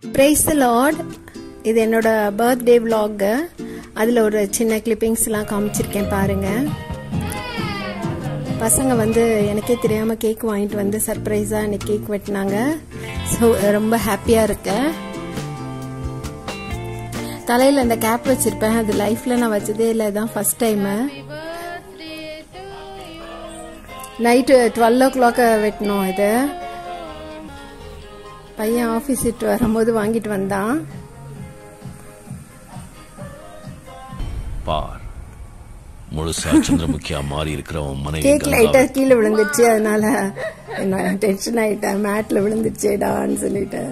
Praise the Lord. இது என்னோட birthday vlog. அதுல ஒரு சின்ன கிளிப்பிங்ஸ் எல்லாம் காமிச்சிருக்கேன் பாருங்க. பசங்க வந்து எனக்கே தெரியாம கேக் வாங்கிட்டு வந்து சர்ப்ரைஸா எனக்கு கேக் வெட்டினாங்க. ஸோ ரொம்ப ஹாப்பியா இருக்கேன். தலையில அந்த கேப் வச்சிருப்பேன். அது லைஃப்ல நான் வச்சதே இல்லை, இதான் ஃபர்ஸ்ட் டைம். நைட்டு 12 o'clock வெட்டணும். இது பையன் ஆபீஸ் விட்டு வரும்போது வாங்கிட்டு வந்தான். பார் முழுசா சந்திரமுகியா மாறி இருக்கிறவன் மனைவி கேக் லைட்டா கீழே விழுந்துருச்சு, அதனால என்ன டென்ஷன் ஆயிட்டேன். மேட்ல விழுந்துருச்சேடான்னு சொல்லிட்டு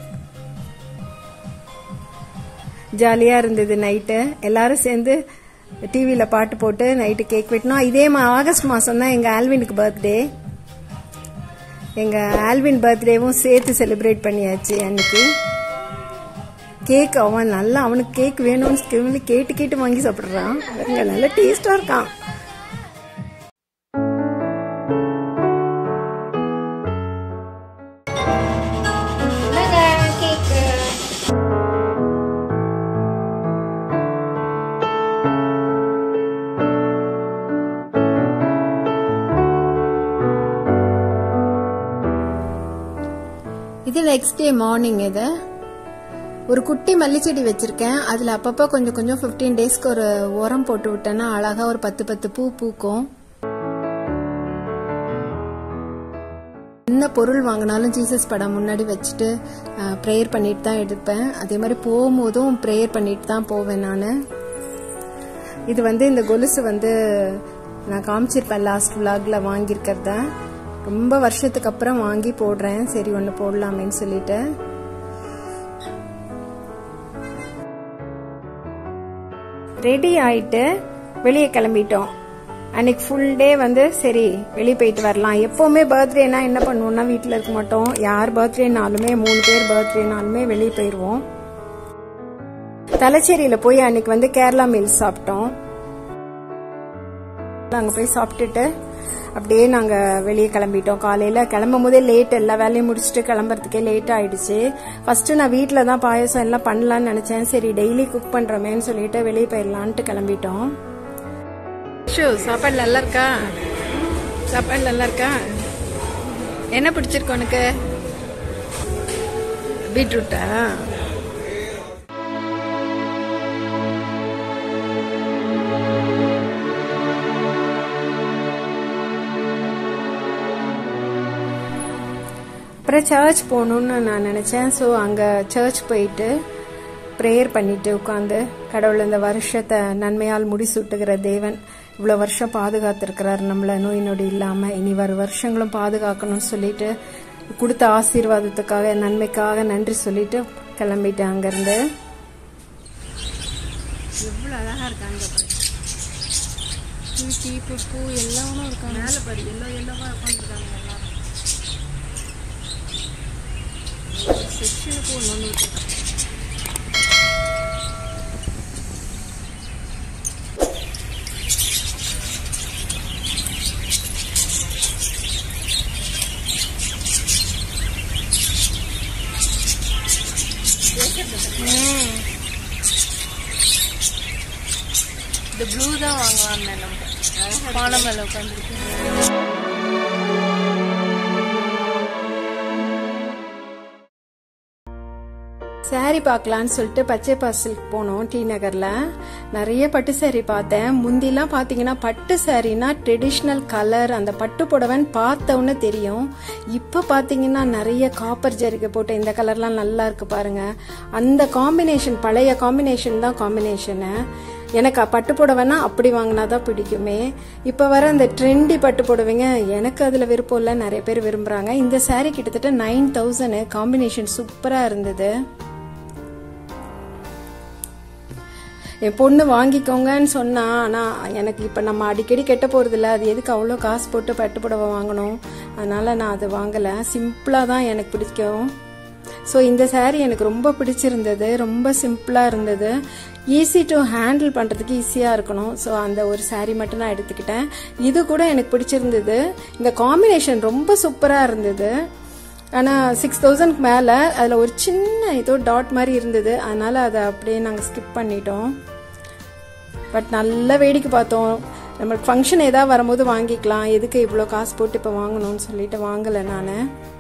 ஜாலியா இருந்தது. நைட்டு எல்லாரும் சேர்ந்து டிவியில பாட்டு போட்டு நைட்டு கேக் வெட்டினோம். இதே ஆகஸ்ட் மாசம் தான் எங்க ஆல்வினுக்கு பர்த்டே. எங்க ஆல்வின் பர்த்டேவும் சேர்த்து செலிப்ரேட் பண்ணியாச்சு. அன்னைக்கு கேக் அவன் நல்லா, அவனுக்கு கேக் வேணும்னு கேட்டு கேட்டு வாங்கி சாப்பிடுறான். நல்ல டேஸ்டா இருக்கான். இது நெக்ஸ்ட் டே மார்னிங். இது ஒரு குட்டி மல்லிச்செடி வச்சிருக்கேன். அதுல அப்பப்ப கொஞ்சம் கொஞ்சம் 15 டேஸ்க்கு ஒரு உரம் போட்டு விட்டேன்னா அழகா ஒரு 10 பூ பூக்கும். என்ன பொருள் வாங்கினாலும் ஜீசஸ் படம் முன்னாடி வச்சுட்டு ப்ரேயர் பண்ணிட்டு தான் எடுப்பேன். அதே மாதிரி போகும்போதும் ப்ரேயர் பண்ணிட்டு தான் போவேன் நான். இது வந்து இந்த கொலுசு வந்து நான் காமிச்சிருப்பேன் லாஸ்ட் vlogல வாங்கியிருக்கிறத. ரொம்ப வருஷத்துக்கு அப்புறம் வாங்கி போடுறேன். சரி ஒன்னு போடலாமேன்னு சொல்லிட்டு ரெடி ஆயிட்டு வெளியே கிளம்பிட்டோம். அன்னைக்கு ஃபுல் டே வந்து சரி வெளியே போயிட்டு வரலாம். எப்பவுமே பர்த்டேனா என்ன பண்ணுவோம்னா வீட்டில் இருக்க மாட்டோம். யார் பர்த்டேனாலுமே 3 பேர் பர்த்டேனாலுமே வெளியே போயிடுவோம். தலச்சேரியில போய் அன்னைக்கு வந்து கேரளா மீல்ஸ் சாப்பிட்டோம். அங்க போய் சாப்பிட்டுட்டு அப்படியே நாங்க வெளியே கிளம்பிட்டோம். காலையில கிளம்பும் போதே லேட், எல்லா வேலையும் முடிச்சுட்டு கிளம்புறதுக்கே லேட் ஆயிடுச்சு. ஃபர்ஸ்ட் நான் வீட்டுல தான் பாயசம் எல்லாம் பண்ணலாம்னு நினைச்சேன். சரி டெய்லி குக் பண்றோமேன்னு சொல்லிட்டு வெளியே போயிடலான்ட்டு கிளம்பிட்டோம். சாப்பாடு நல்லா இருக்கா? சாப்பாடு நல்லா இருக்கா? என்ன பிடிச்சிருக்கு உனக்கு? பீட்ரூட்டா? அப்புறம் சர்ச் போகணும்னு நான் நினைச்சேன். ஸோ அங்க சர்ச் போயிட்டு ப்ரேயர் பண்ணிட்டு உட்காந்து கடவுள் இந்த வருஷத்தை நன்மையால் முடிசூட்டுகிற தேவன் இவ்வளவு வருஷம் பாதுகாத்திருக்கிறார் நம்மள நோய் நொடி இல்லாம, இனி வரும் வருஷங்களும் பாதுகாக்கணும்னு சொல்லிட்டு கொடுத்த ஆசீர்வாதத்துக்காக நன்மைக்காக நன்றி சொல்லிட்டு கிளம்பிட்டேன் அங்கிருந்து. எவ்வளவு அழகா இருக்காங்க பூ எல்லாமே இருக்காங்க. மேல பாரு எல்லாமா உட்காந்துருக்காங்க. செக்ஷனுக்கு ஒன்று விட்டுருக்கேன். இந்த ப்ளூ தான் வாங்கலாம்னு நம்ம பானை மேல உட்காந்துருக்கு. சாரி பார்க்கலான்னு சொல்லிட்டு பச்சை பாசிலுக்கு போனோம். டி நகர்ல நிறைய பட்டு சாரி பார்த்தேன். முந்திலாம் பாத்தீங்கன்னா பட்டு சாரினா ட்ரெடிஷ்னல் கலர், அந்த பட்டு புடவைன்னு பார்த்தவொன்னு தெரியும். இப்ப பாத்தீங்கன்னா நிறைய காப்பர் ஜரிகை போட்டு இந்த கலர்லாம் நல்லா இருக்கு பாருங்க. அந்த காம்பினேஷன், பழைய காம்பினேஷன் தான் காம்பினேஷனு. எனக்கு பட்டு புடவைனா அப்படி வாங்கினாதான் பிடிக்குமே. இப்ப வர அந்த ட்ரெண்டி பட்டு புடவைங்க எனக்கு அதுல விருப்பம் இல்ல, நிறைய பேர் விரும்புறாங்க. இந்த சாரி கிட்டத்தட்ட 9000. காம்பினேஷன் சூப்பரா இருந்தது. என் பொண்ணு வாங்கிக்கோங்கன்னு சொன்னா, ஆனா எனக்கு இப்ப நம்ம அடிக்கடி கெட்ட போறது இல்ல, அது எதுக்கு அவ்வளோ காசு போட்டு பட்டு புடவை வாங்கணும், அதனால நான் அதை வாங்கல. சிம்பிளா தான் எனக்கு பிடிக்கும். ஸோ இந்த சாரீ எனக்கு ரொம்ப பிடிச்சிருந்தது. ரொம்ப சிம்பிளா இருந்தது. ஈஸி டு ஹேண்டில் பண்றதுக்கு ஈஸியா இருக்கணும். ஸோ அந்த ஒரு சாரீ மட்டும் நான் எடுத்துக்கிட்டேன். இது கூட எனக்கு பிடிச்சிருந்தது. இந்த காம்பினேஷன் ரொம்ப சூப்பரா இருந்தது. ஆனால் 6000 மேலே அதில் ஒரு சின்ன ஏதோ டாட் மாதிரி இருந்தது, அதனால் அதை அப்படியே நாங்கள் ஸ்கிப் பண்ணிட்டோம். பட் நல்லா வேடிக்கை பார்த்தோம். நம்மளுக்கு ஃபங்க்ஷன் ஏதாவது வரும்போது வாங்கிக்கலாம், எதுக்கு இவ்வளோ காசு போட்டு இப்போ வாங்கணும்னு சொல்லிட்டு வாங்கலை நான்.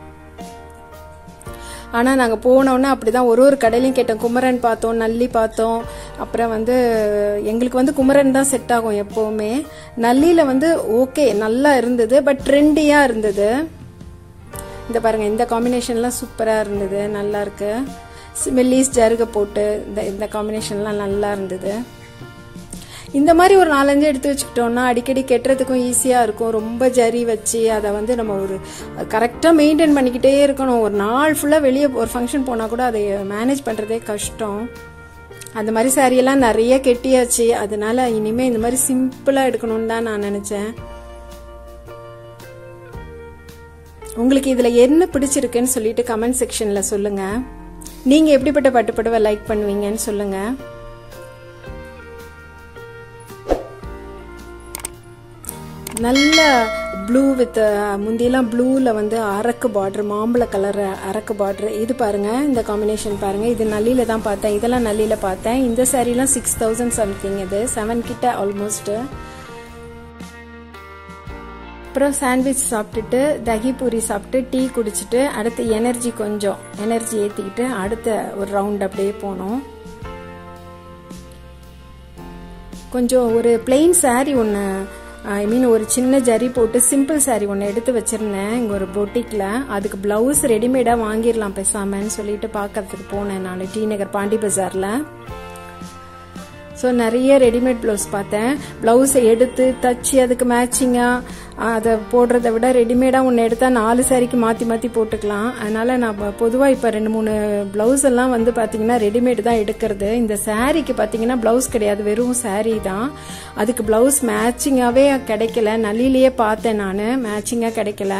ஆனால் நாங்கள் போனோன்னே அப்படி தான் ஒரு கடையிலையும் கேட்டோம். குமரன் பார்த்தோம், நல்லி பார்த்தோம். அப்புறம் எங்களுக்கு குமரன் தான் செட் ஆகும் எப்போவுமே. நல்லியில் ஓகே நல்லா இருந்தது, பட் ட்ரெண்டியாக இருந்தது. இந்த பாருங்கள், இந்த காம்பினேஷன்லாம் சூப்பராக இருந்தது, நல்லா இருக்கு. மெல்லிஸ் ஜருகை போட்டு இந்த காம்பினேஷன்லாம் நல்லா இருந்தது. இந்த மாதிரி ஒரு 4-5 எடுத்து வச்சுக்கிட்டோம்னா அடிக்கடி கெட்டுறதுக்கும் ஈஸியாக இருக்கும். ரொம்ப ஜரி வச்சு அதை நம்ம ஒரு கரெக்டாக மெயின்டைன் பண்ணிக்கிட்டே இருக்கணும். ஒரு நாள் ஃபுல்லாக வெளியே ஒரு ஃபங்க்ஷன் போனால் கூட அதை மேனேஜ் பண்ணுறதே கஷ்டம். அந்த மாதிரி சாரியெல்லாம் நிறைய கெட்டியாச்சு. அதனால இனிமேல் இந்த மாதிரி சிம்பிளாக எடுக்கணும்னு தான் நான் நினச்சேன். உங்களுக்கு இதில் என்ன பிடிச்சிருக்குன்னு சொல்லிட்டு கமெண்ட் செக்ஷனில் சொல்லுங்கள். நீங்கள் எப்படிப்பட்ட பட்டுப்புடவை லைக் பண்ணுவீங்கன்னு சொல்லுங்கள். நல்ல ப்ளூ வித் முந்தியெல்லாம் ப்ளூவில் அரக்கு பார்டர், மாம்பழ கலர் அரக்கு பார்டர். இது பாருங்கள், இந்த காம்பினேஷன் பாருங்கள். இது நல்லியில் தான் பார்த்தேன், இதெல்லாம் நல்லியில் பார்த்தேன். இந்த சாரீலாம் 6000 சம்திங், இது 7 கிட்ட ஆல்மோஸ்ட். அப்புறம் சாண்ட்விச் சாப்பிட்டுட்டு தகி பூரி சாப்பிட்டு டீ குடிச்சிட்டு அடுத்து எனர்ஜி ஏற்றிக்கிட்டு அடுத்த ஒரு ரவுண்ட் அப்படியே போனோம். கொஞ்சம் ஒரு பிளெயின் சாரீ ஒன்று, ஒரு சின்ன ஜரி போட்டு சிம்பிள் சாரீ ஒன்று எடுத்து வச்சிருந்தேன் இங்கே ஒரு பொட்டிக்கில். அதுக்கு பிளவுஸ் ரெடிமேடாக வாங்கிடலாம் பேசாமன்னு சொல்லிட்டு பார்க்கறதுக்கு போனேன் நான் டி நகர் பாண்டி பஜாரில். ஸோ நிறைய ரெடிமேட் ப்ளவுஸ் பார்த்தேன். ப்ளவுஸை எடுத்து தச்சு அதுக்கு மேட்சிங்காக அதை போடுறத விட ரெடிமேடாக ஒன்று எடுத்தால் 4 சாரிக்கு மாற்றி போட்டுக்கலாம். அதனால் நான் பொதுவாக இப்போ 2-3 ப்ளவுஸ் எல்லாம் பார்த்தீங்கன்னா ரெடிமேட் தான் எடுக்கிறது. இந்த சாரீக்கு பார்த்தீங்கன்னா ப்ளவுஸ் கிடையாது, வெறும் சாரீ தான். அதுக்கு ப்ளவுஸ் மேட்சிங்காகவே கிடைக்கல. நல்லிலேயே பார்த்தேன் நான், மேட்சிங்காக கிடைக்கல.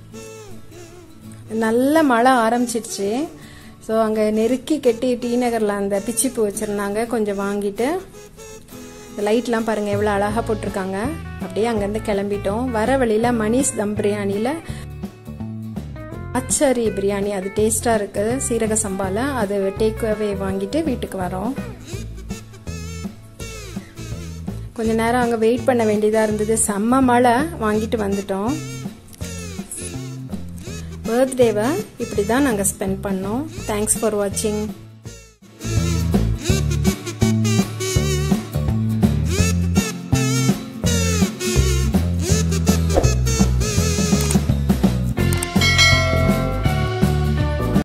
நல்ல மழை ஆரம்பிச்சிடுச்சு. ஸோ அங்கே நெருக்கி கெட்டி டி நகரில் அந்த பிச்சிப்பூ வச்சுருந்தாங்க, கொஞ்சம் வாங்கிட்டு லைட்லாம் பாருங்கள் எவ்வளோ அழகாக போட்டிருக்காங்க. அப்படியே அங்கேருந்து கிளம்பிட்டோம். வர வழியில் மணிஷ் தம் பிரியாணியில் அச்சரி பிரியாணி, அது டேஸ்ட்டாக இருக்குது, சீரக சம்பாவில். அது டேக்அவே வாங்கிட்டு வீட்டுக்கு வரோம். கொஞ்சம் நேரம் அங்கே வெயிட் பண்ண வேண்டியதாக இருந்தது, செம்ம மழை. வாங்கிட்டு வந்துட்டோம். பர்த்டேவை இப்படி தான் நாங்கள் ஸ்பெண்ட் பண்ணோம். தேங்க்ஸ் ஃபார் வாட்சிங்.